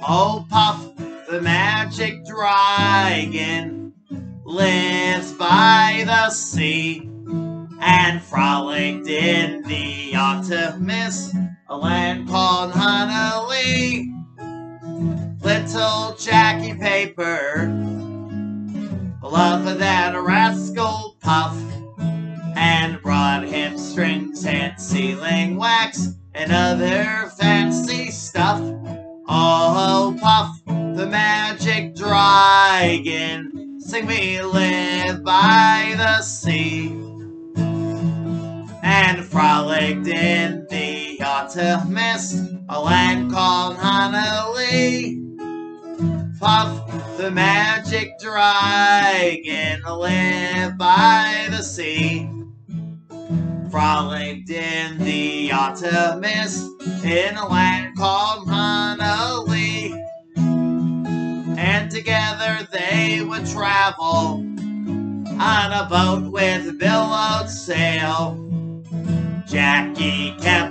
Oh, Puff, the magic dragon, lives by the sea, and frolicked in the Optimus, a land called Honolulu. Little Jackie Paper, loved that rascal Puff, and brought him strings and sealing wax and other fancy stuff. Oh, Puff, the magic dragon, sing me live by the sea, and frolicked in the Optimus, a land called Honolulu. Puff, the magic dragon, lived by the sea, frolicked in the Optimus, in a land called Honolulu. And together they would travel on a boat with billowed sail. Jackie kept